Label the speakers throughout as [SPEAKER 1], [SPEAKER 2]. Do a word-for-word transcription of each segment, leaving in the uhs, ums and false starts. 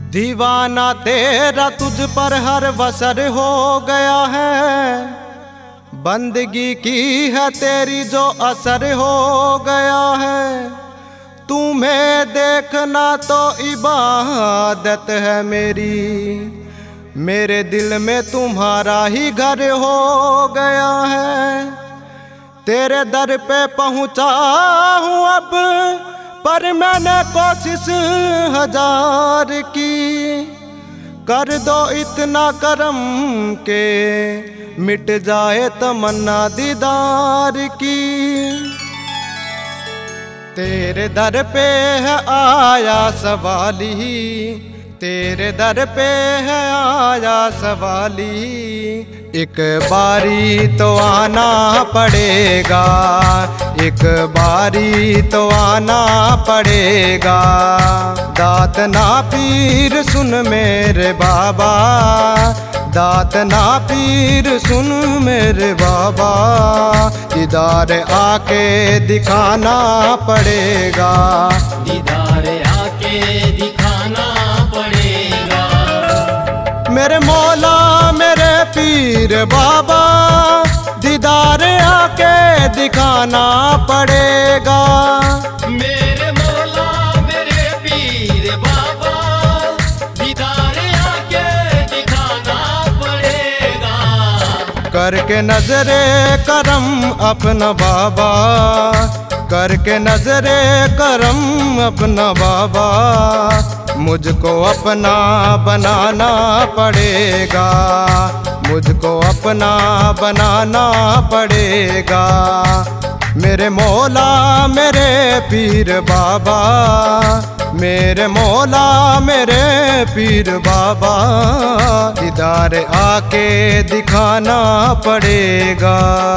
[SPEAKER 1] दीवाना तेरा तुझ पर हर बसर हो गया है, बंदगी की है तेरी जो असर हो गया है। तुम्हें देखना तो इबादत है मेरी, मेरे दिल में तुम्हारा ही घर हो गया है। तेरे दर पे पहुँचा हूँ अब, पर मैंने कोशिश हजार की। कर दो इतना करम के मिट जाए तमन्ना दीदार की। तेरे दर पे है आया सवाली, तेरे दर पे है आया सवाली। एक बारी तो आना पड़ेगा, एक बारी तो आना पड़ेगा। दात ना पीर सुन मेरे बाबा, दात ना पीर सुन मेरे बाबा। दीदार आके दिखाना पड़ेगा,
[SPEAKER 2] दीदार आके दिखाना पड़ेगा।
[SPEAKER 1] मेरे मौला मेरे पीर बाबा, दीदार आके दिखाना पड़ेगा।
[SPEAKER 2] मेरे मौला मेरे पीर बाबा, दीदार आके दिखाना पड़ेगा।
[SPEAKER 1] करके नजरे करम अपना बाबा, करके नजरे करम अपना बाबा। मुझको अपना बनाना पड़ेगा, मुझको अपना बनाना पड़ेगा। मेरे मौला मेरे पीर बाबा, मेरे मौला मेरे पीर बाबा। दीदार आके दिखाना पड़ेगा।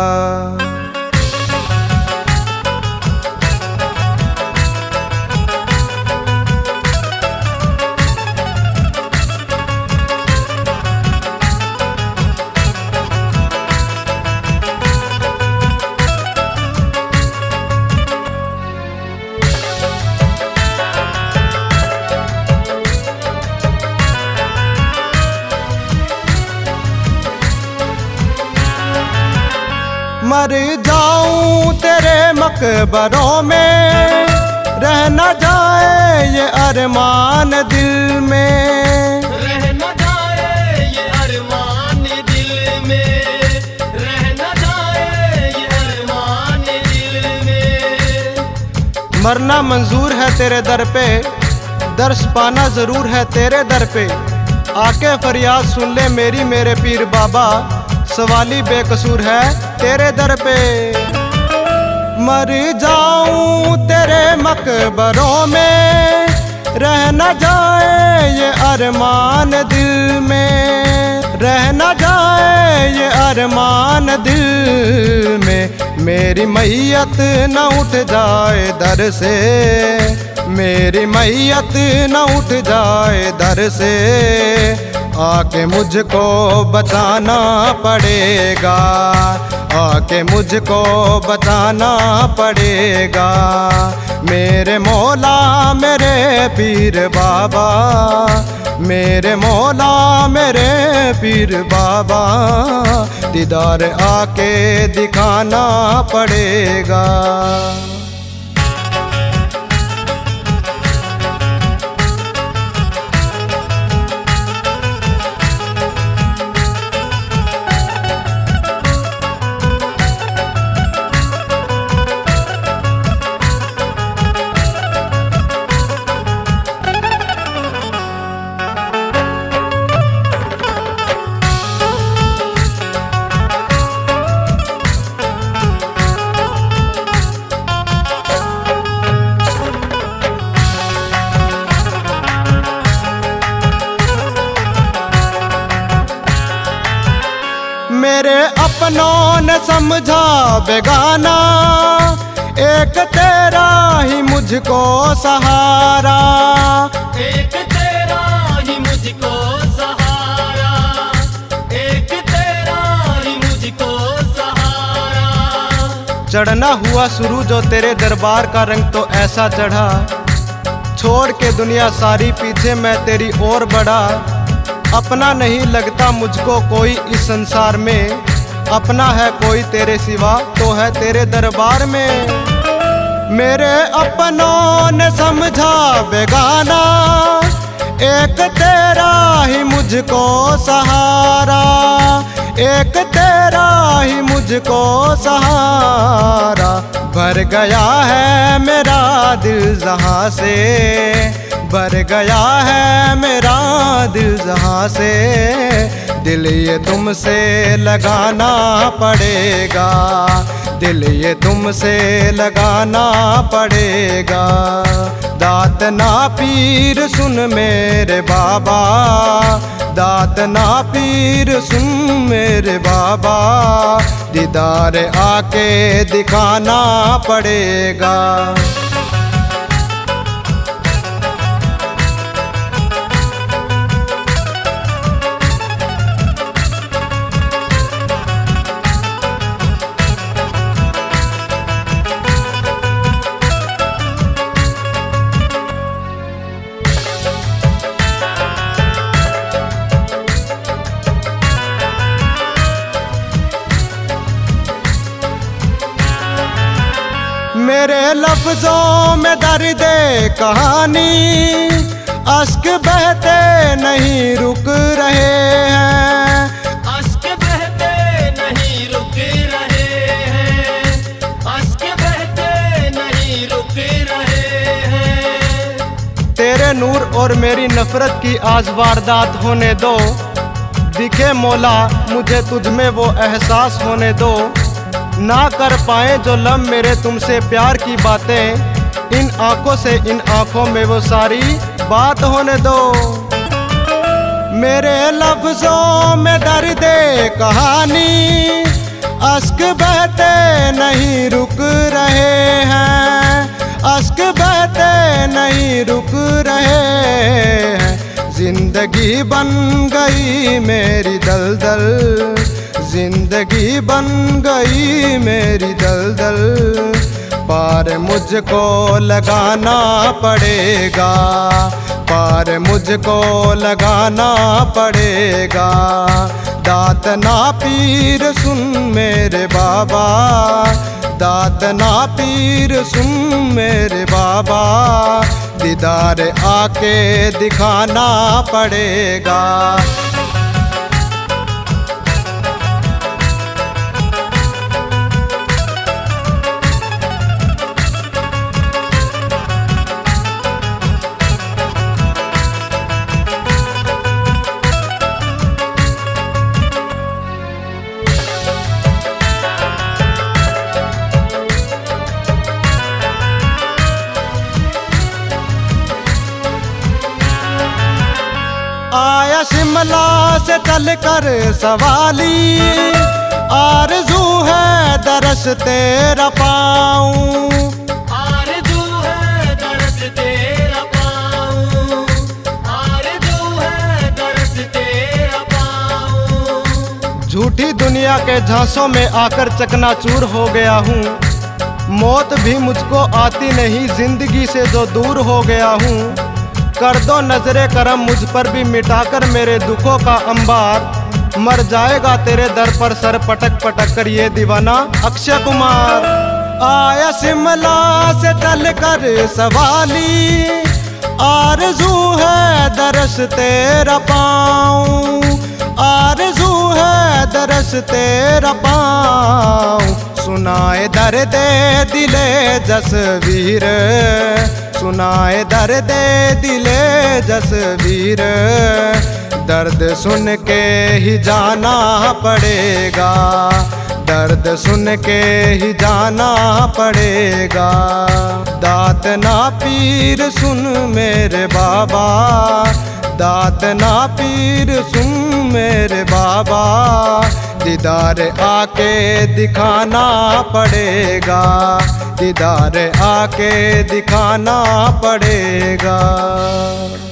[SPEAKER 1] मर जाऊं तेरे मकबरों में, रह न जाए ये अरमान दिल में।
[SPEAKER 2] रह न जाए ये अरमान दिल में, रह न जाए ये अरमान दिल में।
[SPEAKER 1] मरना मंजूर है तेरे दर पे, दर्श पाना जरूर है तेरे दर पे। आके फरियाद सुन ले मेरी मेरे पीर बाबा, सवाली बेकसूर है तेरे दर पे। मर जाऊं तेरे मकबरों में, रह न जाए ये अरमान दिल में। रह न जाए ये अरमान दिल में। मेरी मैयत न उठ जाए दर से, मेरी मैयत न उठ जाए दर से। आके मुझको बचाना पड़ेगा, आके मुझको बचाना पड़ेगा। मेरे मौला मेरे पीर बाबा, मेरे मौला मेरे पीर बाबा। दीदार आके दिखाना पड़ेगा। मेरे अपनों ने समझा बेगाना, एक तेरा ही मुझको सहारा।
[SPEAKER 2] एक तेरा ही मुझको सहारा, एक तेरा ही मुझको सहारा।
[SPEAKER 1] चढ़ना हुआ शुरू जो तेरे दरबार का रंग तो ऐसा चढ़ा, छोड़ के दुनिया सारी पीछे मैं तेरी ओर बढ़ा। अपना नहीं लगता मुझको कोई इस संसार में, अपना है कोई तेरे सिवा तो है तेरे दरबार में। मेरे अपनों ने समझा बेगाना, एक तेरा ही मुझको सहारा, एक तेरा ही मुझको सहारा। भर गया है मेरा दिल जहाँ से, भर गया है मेरा दिल जहाँ से। दिल ये तुमसे लगाना पड़ेगा, दिल ये तुमसे लगाना पड़ेगा। दात ना पीर सुन मेरे बाबा, दात ना पीर सुन मेरे बाबा। दीदार आके दिखाना पड़ेगा। मेरे लफ्जों में दर्द कहानी, अश्क बहते नहीं रुक रहे हैं,
[SPEAKER 2] अश्क बहते नहीं रुक रहे हैं, अश्क बहते नहीं रुक रहे हैं।
[SPEAKER 1] तेरे नूर और मेरी नफरत की आज वारदात होने दो। दिखे मौला मुझे तुझ में वो एहसास होने दो। ना कर पाए जो लम मेरे तुमसे प्यार की बातें, इन आंखों से इन आंखों में वो सारी बात होने दो। मेरे लफ्जों में दर्द कहानी, अश्क बहते नहीं रुक रहे हैं, अश्क बहते नहीं रुक रहे हैं। जिंदगी बन गई मेरी दलदल, जिंदगी बन गई मेरी दलदल। पार मुझको लगाना पड़ेगा, पार मुझको लगाना पड़ेगा। दात ना पीर सुन मेरे बाबा, दात ना पीर सुन मेरे बाबा। दीदार आके दिखाना पड़ेगा। आया शिमला से चल कर सवाली, आरज़ू है दरस तेरा पाऊं,
[SPEAKER 2] आरज़ू है दरस तेरा पाऊं, आरज़ू है दरस तेरा पाऊं।
[SPEAKER 1] झूठी दुनिया के झांसों में आकर चकनाचूर हो गया हूँ। मौत भी मुझको आती नहीं जिंदगी से जो दूर हो गया हूँ। कर दो नजरे करम मुझ पर भी मिटाकर मेरे दुखों का अंबार। मर जाएगा तेरे दर पर सर पटक पटक कर ये दीवाना अक्षय कुमार। आया शिमला से चल कर सवाली, आरज़ू है दरस तेरा पाऊं, आरज़ू है दरस तेरा पाऊं। सुनाए दर्द दिले जसवीर, सुनाए दर्द दिले जसवीर। दर्द सुन के ही जाना पड़ेगा, दर्द सुन के ही जाना पड़ेगा। दात ना पीर सुन मेरे बाबा, दात ना पीर सुन मेरे बाबा। दीदार आके दिखाना पड़ेगा, दीदार आके दिखाना पड़ेगा।